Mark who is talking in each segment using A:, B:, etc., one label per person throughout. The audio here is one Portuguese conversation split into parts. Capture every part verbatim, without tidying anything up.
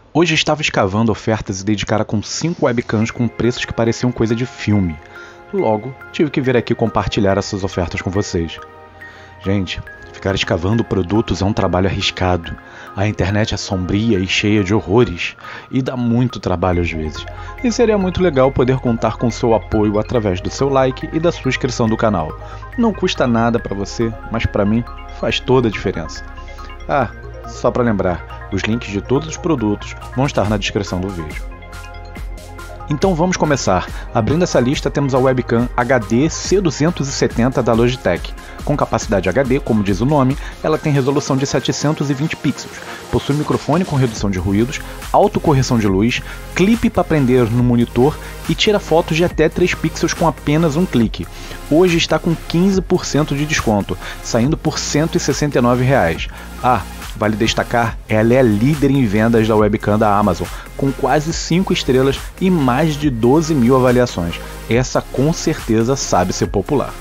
A: Hoje estava escavando ofertas e dei de cara com cinco webcams com preços que pareciam coisa de filme. Logo, tive que vir aqui compartilhar essas ofertas com vocês. Gente, ficar escavando produtos é um trabalho arriscado. A internet é sombria e cheia de horrores, e dá muito trabalho às vezes. E seria muito legal poder contar com seu apoio através do seu like e da sua inscrição do canal. Não custa nada para você, mas para mim faz toda a diferença. Ah, só para lembrar, os links de todos os produtos vão estar na descrição do vídeo. Então vamos começar. Abrindo essa lista temos a webcam H D C duzentos e setenta da Logitech. Com capacidade H D, como diz o nome, ela tem resolução de setecentos e vinte pixels, possui microfone com redução de ruídos, autocorreção de luz, clipe para prender no monitor e tira fotos de até três pixels com apenas um clique. Hoje está com quinze por cento de desconto, saindo por cento e sessenta e nove reais. Ah, vale destacar, ela é a líder em vendas da webcam da Amazon, com quase cinco estrelas e mais de doze mil avaliações. Essa com certeza sabe ser popular.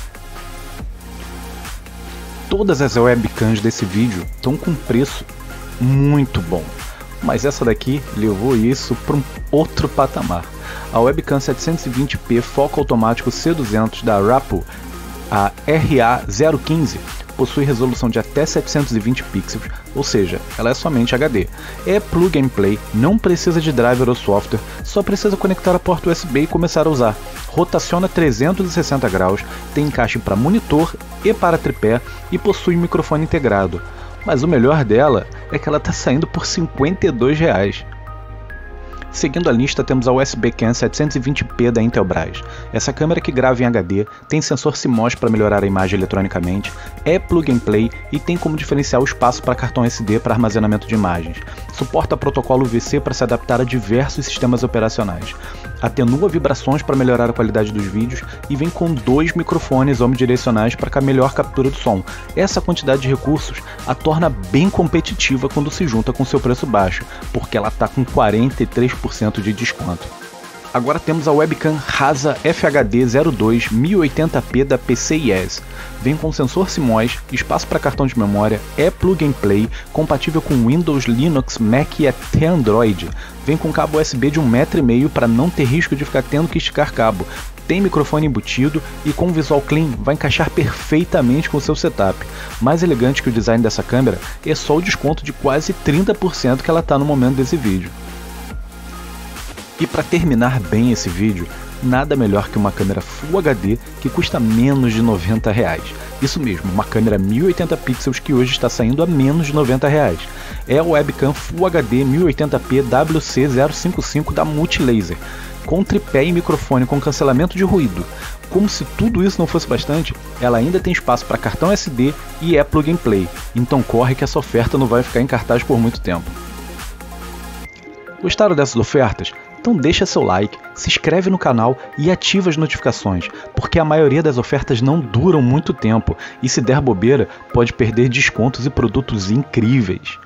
A: Todas as webcams desse vídeo estão com preço muito bom, mas essa daqui levou isso para um outro patamar. A webcam setecentos e vinte p foco automático C duzentos da Rappo, a R A zero quinze, possui resolução de até setecentos e vinte pixels, ou seja, ela é somente H D. É plug and play, não precisa de driver ou software, só precisa conectar a porta U S B e começar a usar. Rotaciona trezentos e sessenta graus, tem encaixe para monitor e para tripé e possui microfone integrado. Mas o melhor dela é que ela está saindo por cinquenta e dois reais. Seguindo a lista temos a U S B Cam setecentos e vinte p da Intelbras. Essa câmera que grava em H D, tem sensor C M O S para melhorar a imagem eletronicamente, é plug and play e tem como diferencial o espaço para cartão S D para armazenamento de imagens. Suporta protocolo U V C para se adaptar a diversos sistemas operacionais. Atenua vibrações para melhorar a qualidade dos vídeos e vem com dois microfones omnidirecionais para melhor captura de som. Essa quantidade de recursos a torna bem competitiva quando se junta com seu preço baixo, porque ela está com quarenta e três por cento de desconto. Agora temos a webcam Rasa F H D zero dois mil e oitenta p da P C I S. Vem com sensor C M O S, espaço para cartão de memória, é plug and play, compatível com Windows, Linux, Mac e até Android. Vem com cabo U S B de um metro e meio para não ter risco de ficar tendo que esticar cabo. Tem microfone embutido e com visual clean vai encaixar perfeitamente com o seu setup. Mais elegante que o design dessa câmera é só o desconto de quase trinta por cento que ela está no momento desse vídeo. E para terminar bem esse vídeo, nada melhor que uma câmera Full H D que custa menos de noventa reais. Isso mesmo, uma câmera mil e oitenta pixels que hoje está saindo a menos de noventa reais. É a webcam Full H D mil e oitenta p W C zero cinco cinco da Multilaser, com tripé e microfone com cancelamento de ruído. Como se tudo isso não fosse bastante, ela ainda tem espaço para cartão S D e é plug and play, então corre que essa oferta não vai ficar em cartaz por muito tempo. Gostaram dessas ofertas? Então deixa seu like, se inscreve no canal e ativa as notificações, porque a maioria das ofertas não duram muito tempo e se der bobeira pode perder descontos e produtos incríveis.